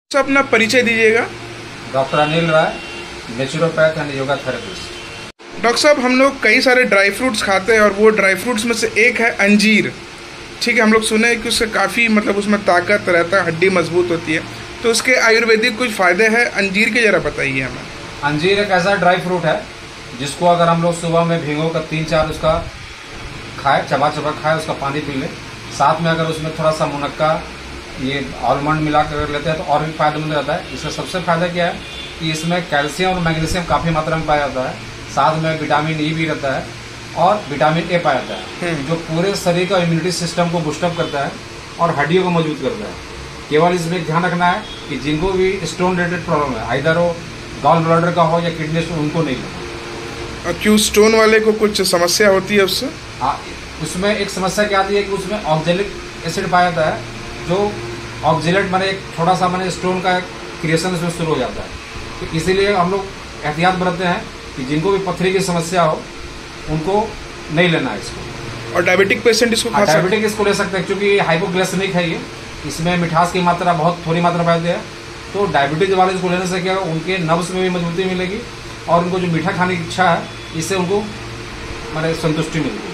तो अपना परिचय दीजिएगा। Doctor Anil Rai, naturopath and yoga therapist. Doctor साहब, हम लोग कई सारे ड्राई फ्रूट्स खाते हैं और वो ड्राई फ्रूट्स में से एक है अंजीर। ठीक है, हम लोग सुने हैं कि उससे काफ़ी उसमें ताकत रहता है, हड्डी मजबूत होती है, तो उसके आयुर्वेदिक कुछ फ़ायदे हैं अंजीर के, ज़रा बताइए हमें। अंजीर एक ऐसा ड्राई फ्रूट है जिसको अगर हम लोग सुबह में भिगो कर 3-4 उसका खाए, चबा चबा खाए, उसका पानी पी ले, साथ में अगर उसमें थोड़ा सा मुनक्का ये आलमंड मिला कर लेते हैं तो और भी फायदेमंद रहता है। इसका सबसे फायदा क्या है कि इसमें कैल्शियम और मैग्नीशियम काफ़ी मात्रा में पाया जाता है, साथ में विटामिन ई भी रहता है और विटामिन ए पाया जाता है जो पूरे शरीर का इम्यूनिटी सिस्टम को बूस्टअप करता है और हड्डियों को मजबूत करता है। केवल इसमें ध्यान रखना है कि जिनको भी स्टोन रिलेटेड प्रॉब्लम है, आइदर वो गॉल ब्लैडर का हो या किडनी स्टोन, उनको नहीं लेना। और क्यों स्टोन वाले को कुछ समस्या होती है उससे? हाँ, उसमें एक समस्या क्या आती है कि उसमें ऑक्जेलिक एसिड पाया जाता है, जो ऑक्जेलेट माने एक थोड़ा सा स्टोन का क्रिएशन उसमें शुरू हो जाता है। तो इसीलिए हम लोग एहतियात बरतते हैं कि जिनको भी पथरी की समस्या हो उनको नहीं लेना है इसको। और डायबिटिक पेशेंट इसको खा सकते हैं? डायबिटिक इसको ले सकते हैं क्योंकि हाइपोग्लाइसेमिक है ये, इसमें मिठास की मात्रा बहुत थोड़ी मात्रा पाई जाती है। तो डायबिटीज वाले इसको लेने से क्या उनके नब्स में भी मजबूती मिलेगी और उनको जो मीठा खाने की इच्छा है इससे उनको संतुष्टि मिलेगी।